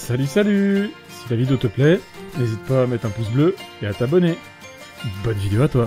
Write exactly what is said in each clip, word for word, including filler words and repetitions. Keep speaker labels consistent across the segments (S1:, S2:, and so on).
S1: Salut salut! Si la vidéo te plaît, n'hésite pas à mettre un pouce bleu et à t'abonner. Bonne vidéo à toi!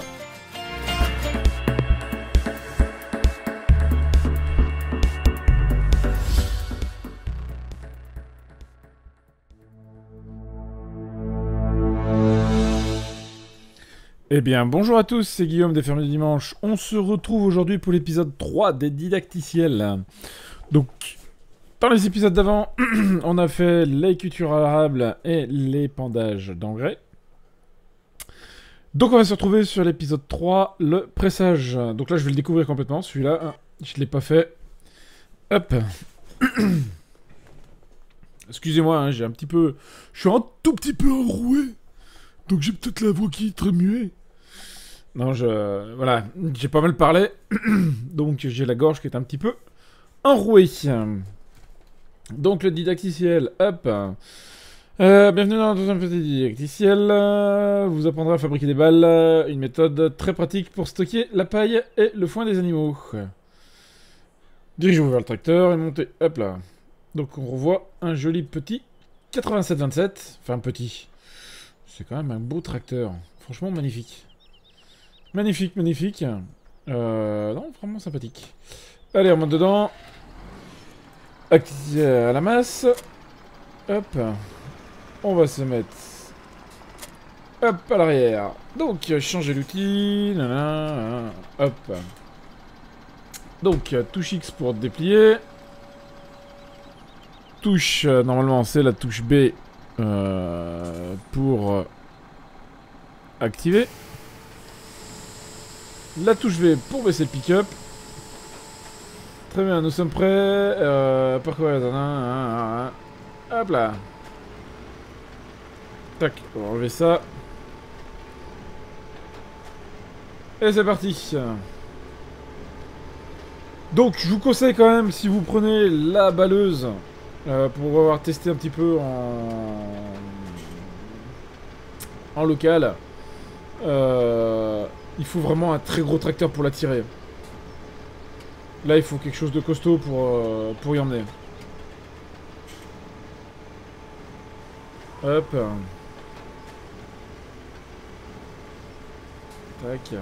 S1: Eh bien, bonjour à tous, c'est Guillaume des Fermiers du Dimanche. On se retrouve aujourd'hui pour l'épisode trois des Didacticiels. Donc, dans les épisodes d'avant, on a fait l'écriture arable et l'épandage d'engrais. Donc on va se retrouver sur l'épisode trois, le pressage. Donc là, je vais le découvrir complètement, celui-là, je ne l'ai pas fait. Hop. Excusez-moi, hein, j'ai un petit peu... Je suis un tout petit peu enroué. Donc j'ai peut-être la voix qui est très muette. Non, je... Voilà, j'ai pas mal parlé. Donc j'ai la gorge qui est un petit peu enrouée. Donc le didacticiel, hop. Euh, bienvenue dans un petit didacticiel. Euh, vous apprendrez à fabriquer des balles. Une méthode très pratique pour stocker la paille et le foin des animaux. Dirigez-vous vers le tracteur et montez. Hop là. Donc on revoit un joli petit quatre-vingt-sept vingt-sept. Enfin petit. C'est quand même un beau tracteur. Franchement magnifique. Magnifique, magnifique. Euh, non, vraiment sympathique. Allez, on monte dedans. Activer à la masse. Hop. On va se mettre... Hop, à l'arrière. Donc, changer l'outil. Hop. Donc, touche X pour déplier. Touche, euh, normalement, c'est la touche B euh, pour euh, activer. La touche V pour baisser le pick-up. Très bien, nous sommes prêts. Euh, parcourir. Hop là. Tac, on va enlever ça. Et c'est parti. Donc, je vous conseille quand même, si vous prenez la balleuse, euh, pour avoir testé un petit peu en, en local, euh, il faut vraiment un très gros tracteur pour la tirer. Là, il faut quelque chose de costaud pour, euh, pour y emmener. Hop. Tac.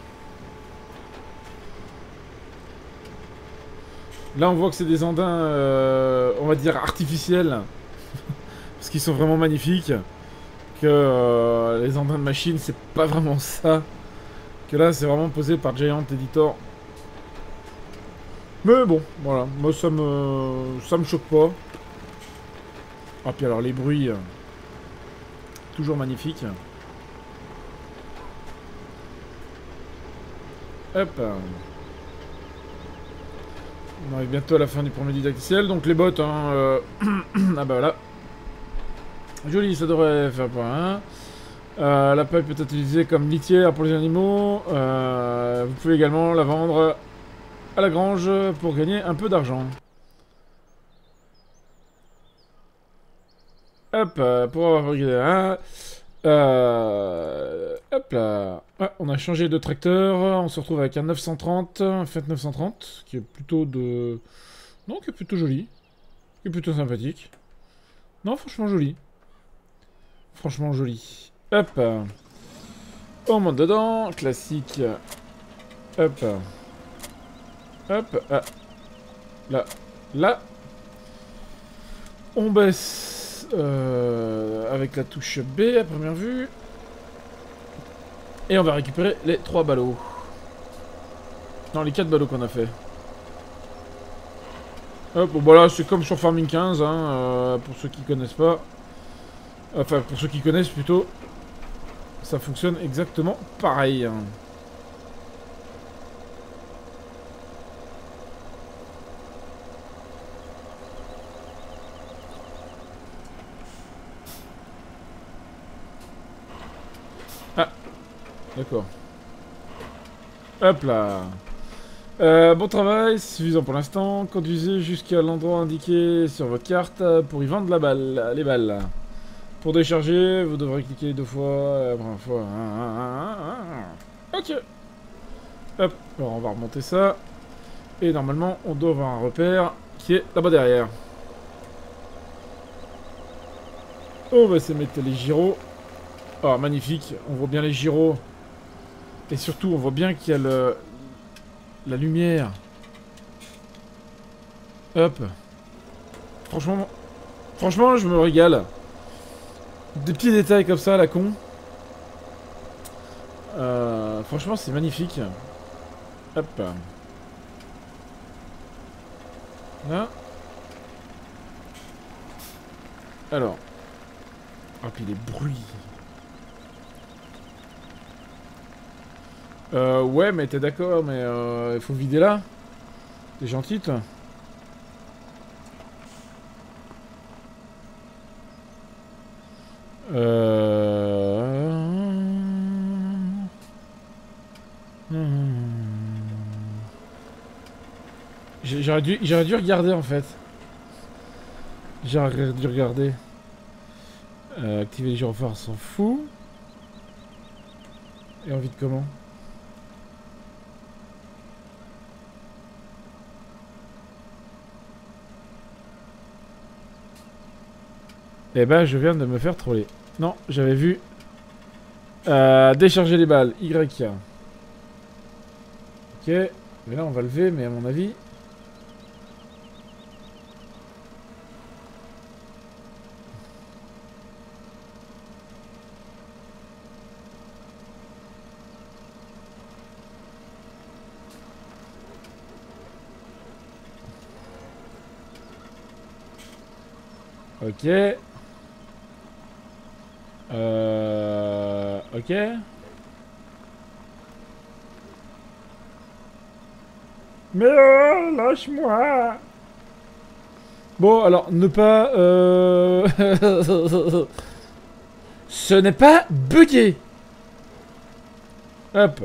S1: Là, on voit que c'est des andins, euh, on va dire, artificiels. Parce qu'ils sont vraiment magnifiques. Que euh, les andins de machine, c'est pas vraiment ça. Que là, c'est vraiment posé par Giant Editor. Mais bon, voilà. Moi, ça me, ça me choque pas. Ah, puis alors, les bruits... Euh, toujours magnifiques. Hop. On arrive bientôt à la fin du premier didacticiel. Donc les bottes, hein, euh... ah bah voilà. Joli, ça devrait faire pour un. Euh, la paille peut être utilisée comme litière pour les animaux. Euh, vous pouvez également la vendre à la grange pour gagner un peu d'argent. Hop, pour avoir fabriqué un. Euh, hop là. Ah, on a changé de tracteur. On se retrouve avec un neuf cent trente, un Fiat neuf cent trente, qui est plutôt de... Non, qui est plutôt joli. Qui est plutôt sympathique. Non, franchement joli. Franchement joli. Hop. On monte dedans. Classique. Hop. Hop. Ah. Là. Là. On baisse. Euh, avec la touche B à première vue. Et on va récupérer les trois ballots. Non, les quatre ballots qu'on a fait. Hop, bon voilà, c'est comme sur Farming quinze, hein, euh, pour ceux qui connaissent pas. Enfin, pour ceux qui connaissent plutôt. Ça fonctionne exactement pareil. Hein. Ah, d'accord. Hop là. Euh, bon travail, c'est suffisant pour l'instant. Conduisez jusqu'à l'endroit indiqué sur votre carte pour y vendre la balle, les balles. Pour décharger, vous devrez cliquer deux fois, la première fois. Ok. Hop, alors on va remonter ça. Et normalement, on doit avoir un repère qui est là-bas derrière. On va se mettre les gyros. Oh, magnifique. On voit bien les gyros. Et surtout, on voit bien qu'il y a le... la lumière. Hop. Franchement... Franchement, je me régale. Des petits détails comme ça, à la con. Euh, franchement, c'est magnifique. Hop. Là. Alors. Ah, puis les bruits. Euh, ouais, mais t'es d'accord, mais euh, il faut vider là. T'es gentil, toi. Euh... J'aurais dû, j'aurais dû regarder, en fait. J'aurais dû regarder. Euh, activer les gyrophares, s'en fout. Et on vide comment? Eh ben, je viens de me faire troller. Non, j'avais vu... Euh, décharger les balles. Y. Ok. Mais là, on va lever, mais à mon avis... Ok. Euh... Ok. Mais euh, lâche-moi. Bon, alors, ne pas... Euh... Ce n'est pas bugué. Hop.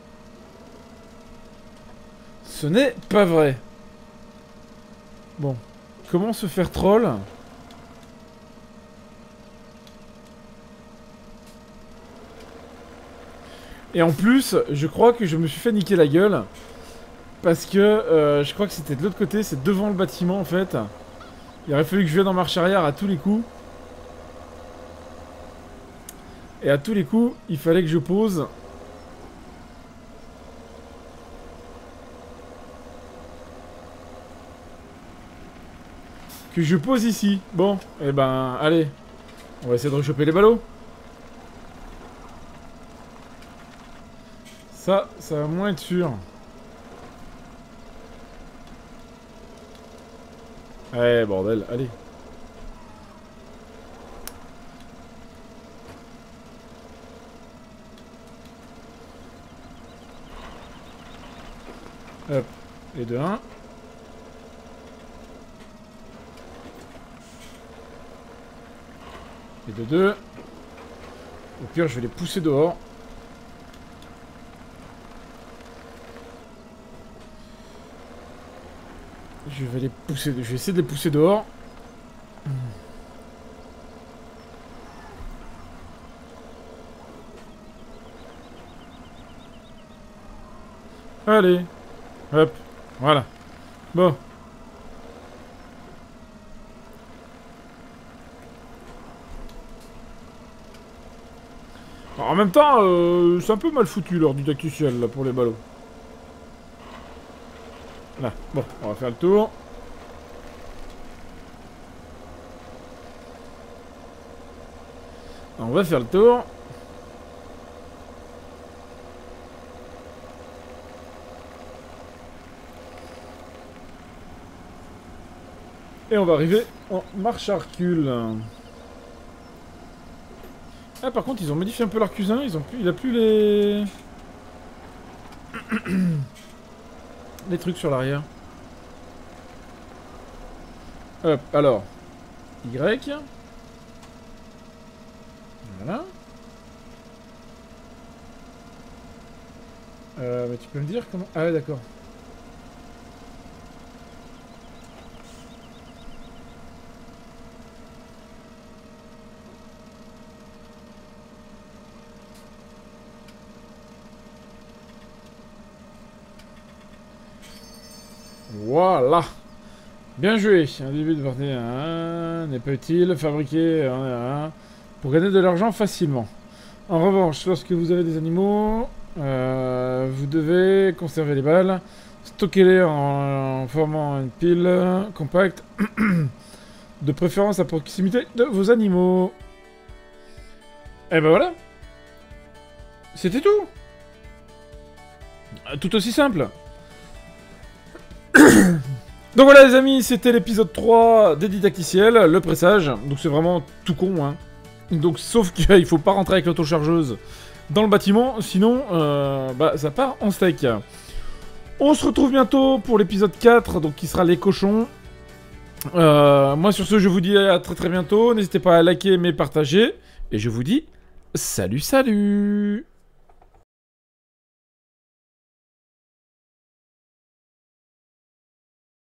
S1: Ce n'est pas vrai. Bon. Comment se faire troll? Et en plus, je crois que je me suis fait niquer la gueule. Parce que euh, je crois que c'était de l'autre côté, c'est devant le bâtiment en fait. Il aurait fallu que je vienne en marche arrière à tous les coups. Et à tous les coups, il fallait que je pose. Que je pose ici. Bon, et eh ben, allez. On va essayer de rechoper les ballots. Ça, ça va moins être sûr. Ouais, bordel, allez. Hop, et de un. Et de deux. Au pire, je vais les pousser dehors. Je vais les pousser... Je vais essayer de les pousser dehors. Allez. Hop. Voilà. Bon. Alors, en même temps, euh, c'est un peu mal foutu l'heure du tacticiel là pour les ballots. Là. Bon, on va faire le tour. On va faire le tour. Et on va arriver en marche à recul. Ah, par contre, ils ont modifié un peu leur cousin. Ils ont plus, il a plus les... les trucs sur l'arrière. Hop, alors. Y. Voilà. Euh, mais tu peux me dire comment... Ah ouais, d'accord. Voilà. Bien joué. Un début de partie un n'est pas utile. Fabriquer un, un, pour gagner de l'argent facilement. En revanche, lorsque vous avez des animaux, euh, vous devez conserver les balles, stocker-les en, en formant une pile compacte, de préférence à proximité de vos animaux. Et ben voilà. C'était tout. Tout aussi simple. Donc voilà les amis, c'était l'épisode trois des Didacticiels, le pressage. Donc c'est vraiment tout con, hein. Donc sauf qu'il faut pas rentrer avec l'autochargeuse dans le bâtiment, sinon euh, bah, ça part en steak. On se retrouve bientôt pour l'épisode quatre, donc qui sera les cochons. Euh, moi sur ce je vous dis à très très bientôt, n'hésitez pas à liker, mais partager. Et je vous dis salut salut.